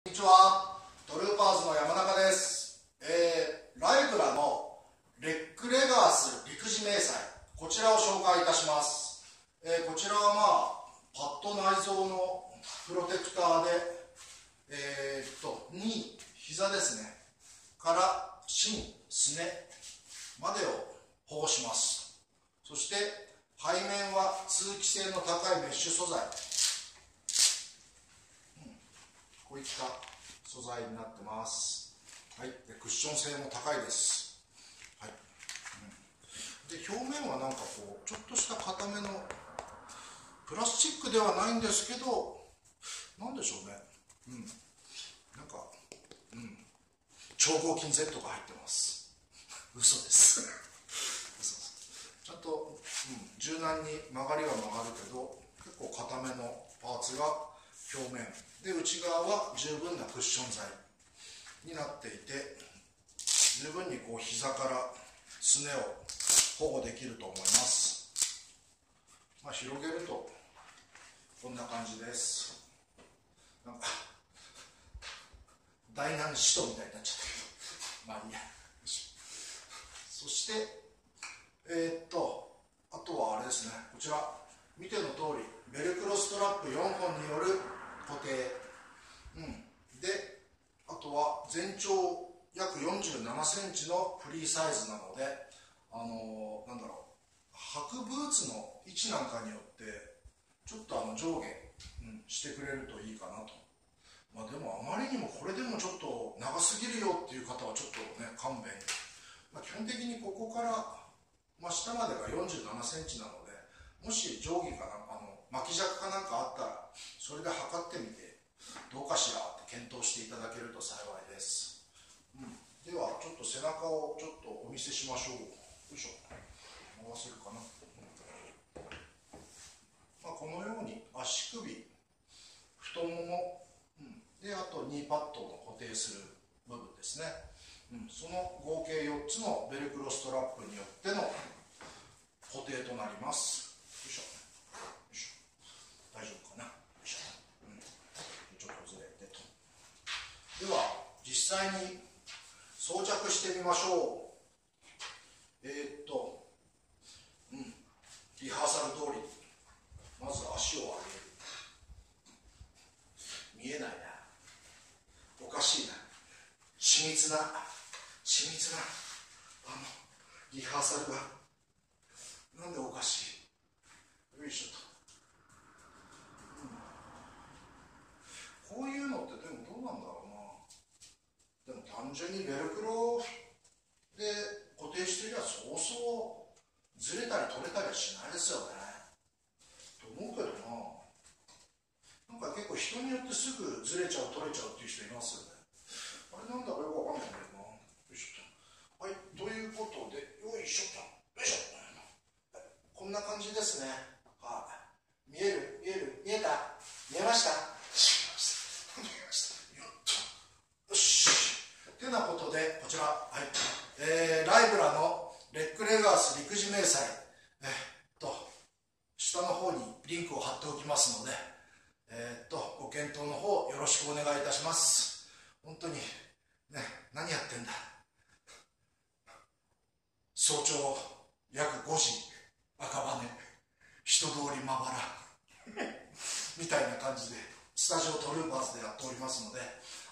こんにちは、トルーパーズの山中です。ライブラのレックレガース陸自迷彩、こちらを紹介いたします。こちらはパッド内蔵のプロテクターで、2、膝ですね、から芯、すねまでを保護します。そして背面は通気性の高いメッシュ素材、こういった素材になってます。はい、でクッション性も高いです。はい、で表面はなんかこうちょっとした硬めのプラスチックではないんですけど、なんでしょうね、なんか、超合金 Z が入ってます。嘘ですちゃんと、柔軟に曲がりは曲がるけど、結構硬めのパーツが表面で、内側は十分なクッション材になっていて、十分にこう膝からすねを保護できると思います。広げるとこんな感じです。なんか大難使徒みたいになっちゃったけど、いいや。そしてあとはあれですね、こちら見ての通りベルクロストラップ4本による固定、であとは全長約47センチのフリーサイズなので、なんだろう、履くブーツの位置なんかによってちょっと上下、してくれるといいかなと。でもあまりにもこれでもちょっと長すぎるよっていう方はちょっとね、勘弁。基本的にここから、下までが47センチなので、もし定規かな、巻き尺かなんかあったらそれで測ってみてどうかしらって検討していただけると幸いです。ではちょっと背中をちょっとお見せしましょう。よいしょ、回せるかな。このように足首、太もも、であとニーパッドの固定する部分ですね、その合計4つのベルクロストラップによっての固定となります。よいしょ、大丈夫かな。よいしょ、ちょっとずれてと。では実際に装着してみましょう。リハーサル通りまず足を上げる。見えないな、おかしいな、緻密なリハーサルがなんでおかしい。よいしょと、こういうのってでもどうなんだろうな。でも単純にベルクロで固定してりゃそうそうずれたり取れたりはしないですよねと思うけどな。なんか結構人によってすぐずれちゃう取れちゃうっていう人いますよね。あれなんだかよくわかんないんだけどな。よいしょと。はい、ということで、よいしょと、よいしょ、こんな感じですね。見えた、見えました、よしてなことで、こちら、ライブラのレックレガース陸自迷彩、下の方にリンクを貼っておきますので、ご検討の方よろしくお願いいたします。本当にね、何やってんだ、早朝約5時赤羽、人通りまばらみたいな感じでスタジオトルーパーズでやっておりますので、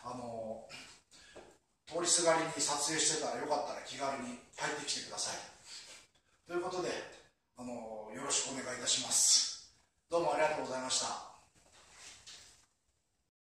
通りすがりに撮影してたらよかったら気軽に入ってきてくださいということで、よろしくお願いいたします。どうもありがとうございました。